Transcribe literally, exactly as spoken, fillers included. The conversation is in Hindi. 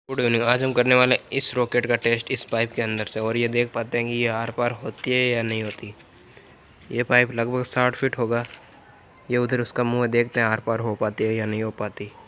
Good evening. आज हम करने वाले हैं इस रॉकेट का टेस्ट इस पाइप के अंदर से, और ये देख पाते हैं कि ये आर पार होती है या नहीं होती। ये पाइप लगभग साठ फीट होगा। ये उधर उसका मुंह है, देखते हैं आर पार हो पाती है या नहीं हो पाती।